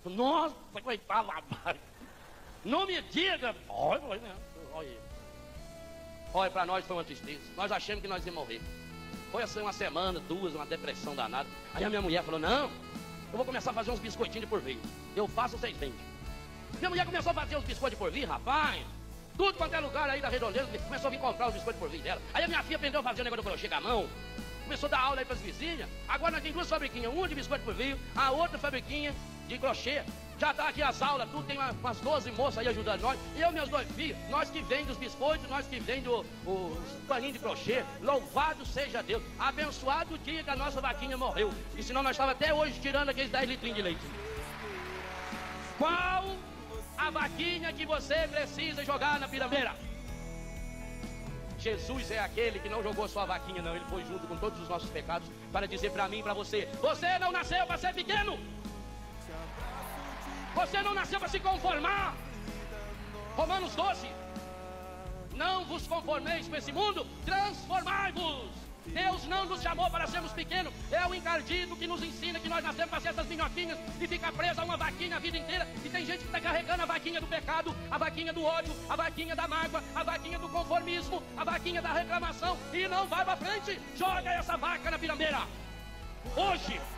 Nossa, coitado, rapaz. Não me diga. Olha, olha, para nós foi uma tristeza. Nós achamos que nós íamos morrer. Foi assim uma semana, duas, uma depressão danada. Aí a minha mulher falou, não, eu vou começar a fazer uns biscoitinhos de porvir. Eu faço, vocês vendem. Minha mulher começou a fazer os biscoitos de porvir, rapaz. Tudo quanto é lugar aí da Redondeza, começou a vir comprar os biscoitos de porvir dela. Aí a minha filha aprendeu a fazer o negócio do crochê com a mão. Começou a dar aula aí para as vizinhas. Agora nós temos duas fabriquinhas, uma de biscoito de porvir, a outra fabriquinha de crochê. Já tá aqui as aulas, tudo, tem umas 12 moças aí ajudando nós. E eu e meus dois filhos, nós que vende os biscoitos, nós que vende os paninhos de crochê. Louvado seja Deus. Abençoado o dia que a nossa vaquinha morreu. E senão nós estávamos até hoje tirando aqueles 10 litrinhos de leite. Qual a vaquinha que você precisa jogar na pirambeira? Jesus é aquele que não jogou sua vaquinha, não. Ele foi junto com todos os nossos pecados para dizer para mim e para você: você não nasceu para ser pequeno. Você não nasceu para se conformar. Romanos 12. Não vos conformeis com esse mundo, transformai-vos. Deus não nos chamou para sermos pequenos. É o encardido que nos ensina que nós nascemos para ser essas minhoquinhas e ficar preso a uma vaquinha a vida inteira. E tem gente que está carregando a vaquinha do pecado, a vaquinha do ódio, a vaquinha da mágoa, a vaquinha do conformismo, a vaquinha da reclamação e não vai para frente. Joga essa vaca na pirambeira. Hoje